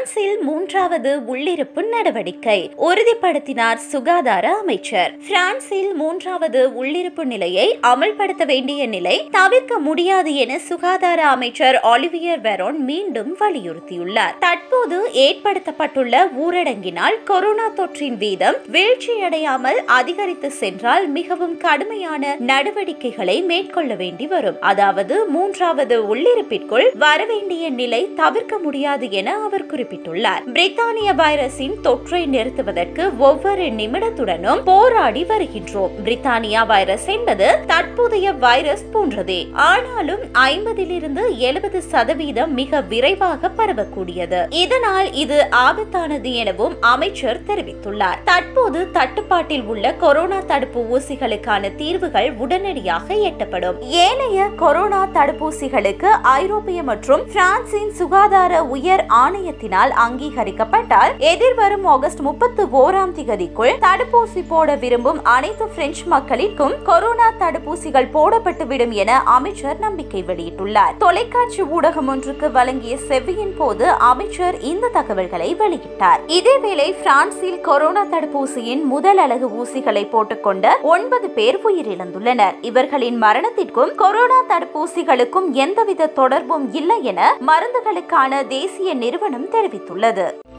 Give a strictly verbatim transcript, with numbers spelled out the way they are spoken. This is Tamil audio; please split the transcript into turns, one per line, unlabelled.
பிரான்சில் மூன்றாவது உள்ளிருப்பு நடவடிக்கை உறுதிப்படுத்தினார் சுகாதார அமைச்சர். பிரான்சில் மூன்றாவது உள்ளிருப்பு நிலையை அமல்படுத்த வேண்டிய நிலை தவிர்க்க முடியாது என சுகாதார அமைச்சர் ஒலிவியர் வெரோன் மீண்டும் வலியுறுத்தியுள்ளார். தற்போது ஏற்படுத்தப்பட்டுள்ள ஊரடங்கினால் கொரோனா தொற்றின் வீதம் வீழ்ச்சியடையாமல் அதிகரித்து சென்றால் மிகவும் கடுமையான நடவடிக்கைகளை மேற்கொள்ள வேண்டி வரும். அதாவது மூன்றாவது உள்ளிருப்பிற்குள் வரவேண்டிய நிலை தவிர்க்க முடியாது என அவர் குறிப்பிட்டுள்ளார். பிரித்தானிய வைரஸின் தொற்றை நிறுத்துவதற்கு ஒவ்வொரு நிமிடத்துடனும் போராடி வருகின்றோம். பிரித்தானியா வைரஸ் என்பது தற்போதைய வைரஸ் போன்றதே. ஆனாலும் ஐம்பதிலிருந்து எழுபது சதவீதம் மிக விரைவாக பரவக்கூடியது. இதனால் இது ஆபத்தானது எனவும் அமைச்சர் தெரிவித்துள்ளார். தற்போது தட்டுப்பாட்டில் உள்ள கொரோனா தடுப்பு ஊசிகளுக்கான தீர்வுகள் உடனடியாக எட்டப்படும். ஏனைய கொரோனா தடுப்பூசிகளுக்கு ஐரோப்பிய மற்றும் பிரான்சின் சுகாதார உயர் ஆணையத்தினால் அங்கீகரிக்கப்பட்டால் எதிர்வரும் ஆகஸ்ட் முப்பத்தி ஓராம் தேதிக்குள் தடுப்பூசி போட விரும்பும் அனைத்து பிரெஞ்சு மக்களிற்கும் கொரோனா தடுப்பூசிகள் போடப்பட்டுவிடும் என அமைச்சர் நம்பிக்கை வெளியிட்டுள்ளார். தொலைக்காட்சி ஊடகம் ஒன்றுக்கு வழங்கிய செவ்வியின் போது அமைச்சர் இந்த தகவல்களை வெளியிட்டார். இதேவேளை பிரான்சில் கொரோனா தடுப்பூசியின் முதல் அலகு ஊசிகளை போட்டுக்கொண்ட ஒன்பது பேர் உயிரிழந்துள்ளனர். இவர்களின் மரணத்திற்கும் கொரோனா தடுப்பூசிகளுக்கும் எந்தவித தொடர்பும் இல்லை என மருந்துகளுக்கான தேசிய நிறுவனம் தெரிவித்துள்ளது.